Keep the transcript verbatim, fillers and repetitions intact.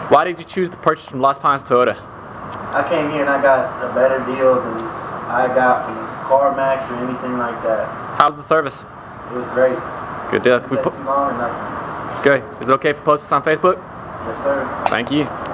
Why did you choose to purchase from Lost Pines Toyota? I came here and I got a better deal than I got from CarMax or anything like that. How's the service? It was great. Good deal. It didn't take too long or nothing. Good. Is it okay if we post this on Facebook? Yes, sir. Thank you.